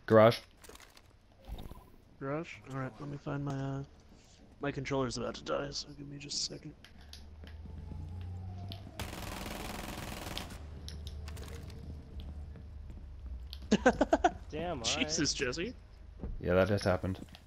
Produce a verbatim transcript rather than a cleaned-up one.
Garage. Garage? Alright, let me find my, uh... My controller's about to die, so give me just a second. Damn, alright. Jesus, Jesse. Yeah, that has happened.